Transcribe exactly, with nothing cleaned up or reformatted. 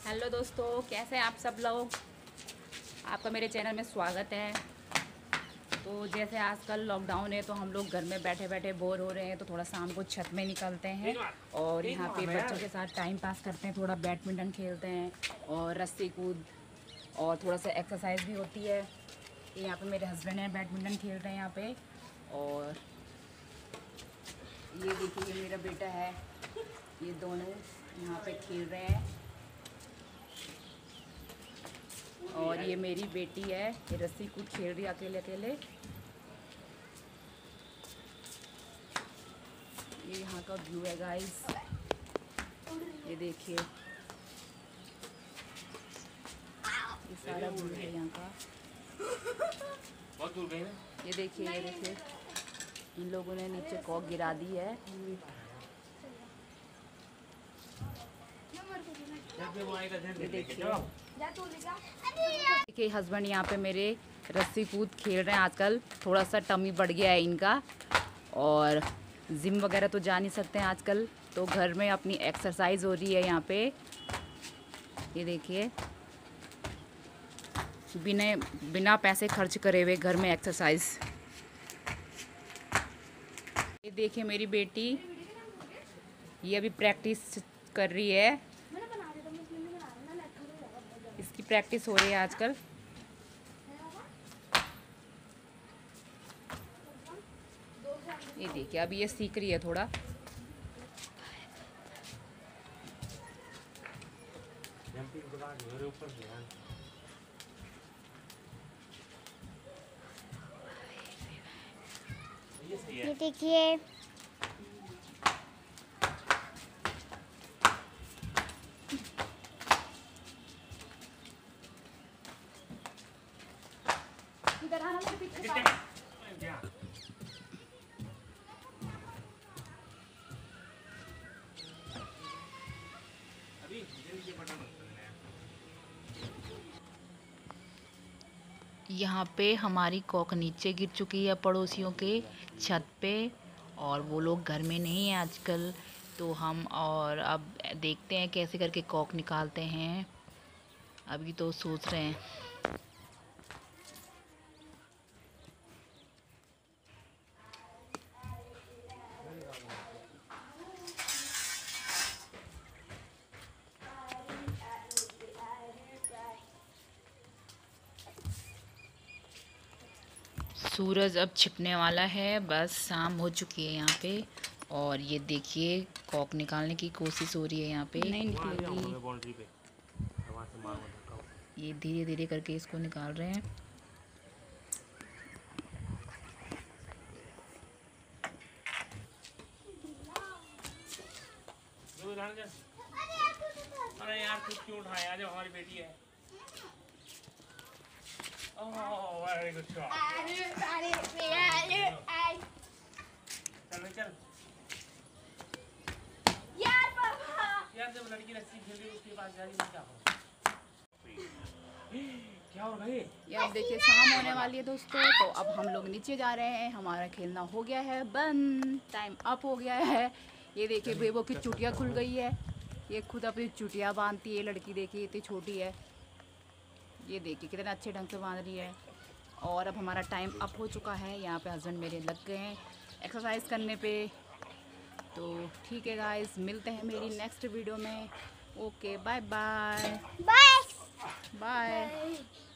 Hello दोस्तों, कैसे हैं आप सब लोग। आपका मेरे चैनल में स्वागत है। तो जैसे आजकल लॉकडाउन है तो हम लोग घर में बैठे बैठे बोर हो रहे हैं, तो थोड़ा शाम को छत में निकलते हैं और यहाँ पे बच्चों के साथ टाइम पास करते हैं। थोड़ा बैडमिंटन खेलते हैं और रस्सी कूद और थोड़ा सा एक्सरसाइज भी होती है। यहाँ पे मेरे हस्बैंड हैं, बैडमिंटन खेल रहे हैं यहाँ पे। और ये देखिए, ये मेरा बेटा है, ये दोनों यहाँ पे खेल रहे हैं। और ये मेरी बेटी है, ये रस्सी कूद खेल रही है अकेले अकेले। ये यहाँ का व्यू है गाइस, ये देखिए, ये सारा व्यू है यहाँ का। बहुत दूर गए ना। ये देखिए, ये देखिए, इन लोगों ने नीचे कॉक गिरा दी है। ये देखिए, देखिए हस्बैंड यहाँ पे मेरे रस्सी कूद खेल रहे हैं। आजकल थोड़ा सा टमी बढ़ गया है इनका, और जिम वगैरह तो जा नहीं सकते हैं आजकल, तो घर में अपनी एक्सरसाइज हो रही है यहाँ पे। ये देखिए, बिना बिना पैसे खर्च करे हुए घर में एक्सरसाइज। ये देखिए मेरी बेटी, ये अभी प्रैक्टिस कर रही है, इसकी प्रैक्टिस हो रही है आजकल। ये देखिए, अभी ये सीख रही है थोड़ा। ये देखिए, इधर आना मेरे पीछे। यहाँ पे हमारी कॉक नीचे गिर चुकी है पड़ोसियों के छत पे, और वो लोग घर में नहीं है आजकल, तो हम और अब देखते हैं कैसे करके कॉक निकालते हैं। अभी तो सोच रहे हैं। सूरज अब छिपने वाला है, बस शाम हो चुकी है यहाँ पे। और ये देखिए, कॉक निकालने की कोशिश हो रही है यहाँ पे, नहीं निकलेगी। ये धीरे धीरे करके इसको निकाल रहे हैं। अरे यार खुद क्यों उठाया, जब हमारी बेटी है। Oh very good shot. चल चल यार पापा, यार, जब लड़की रस्सी खेल रही है उसके पास जा रही है, क्या हो क्या हो गई। ये अब देखिए, शाम होने वाली है दोस्तों, तो अब हम लोग नीचे जा रहे हैं। हमारा खेलना हो गया है बंद, टाइम अप हो गया है। ये देखिए, बेबो की चुटिया खुल गई है, ये खुद अपनी चुटिया बांधती है। लड़की देखिए, इतनी छोटी है, ये देखिए कितने अच्छे ढंग से बांध रही है। और अब हमारा टाइम अप हो चुका है। यहाँ पे हस्बैंड मेरे लग गए हैं एक्सरसाइज करने पे। तो ठीक है गाइस, मिलते हैं मेरी नेक्स्ट वीडियो में। Okay, bye bye bye bye.